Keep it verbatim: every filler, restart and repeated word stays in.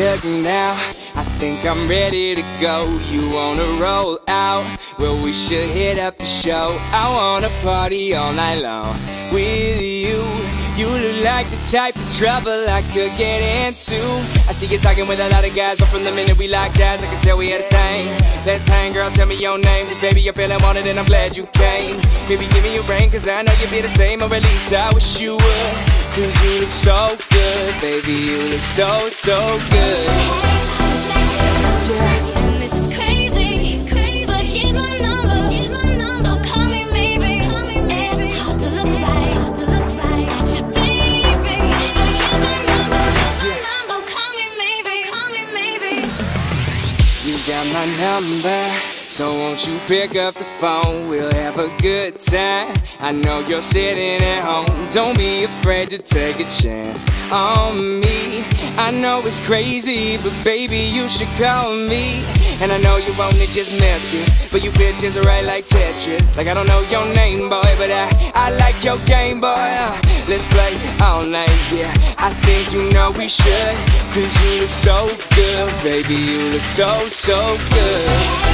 look now, I think I'm ready to go. You wanna roll out? Well, we should hit up the show. I wanna party all night long with you. You look like the type of trouble I could get into. I see you talking with a lot of guys, but from the minute we locked eyes, I can tell we had a thing. Let's hang, girl, tell me your name, cause baby, you're feeling wanted and I'm glad you came. Maybe give me a ring, cause I know you'd be the same, or at least I wish you would. Cause you look so good, baby, you look so, so good. Hey, just met you. Yeah. And this is crazy, but here's my number, so call me maybe. It's hard to look right, at your baby, but here's my number, so call me maybe. You got my number, so won't you pick up the phone? We'll have a good time. I know you're sitting at home. Don't be afraid to take a chance on me. I know it's crazy, but baby, you should call me. And I know you only just Memphis, but you fit just right like Tetris. Like I don't know your name, boy, but I, I like your game, boy. uh, Let's play all night, yeah. I think you know we should, cause you look so good, baby, you look so, so good.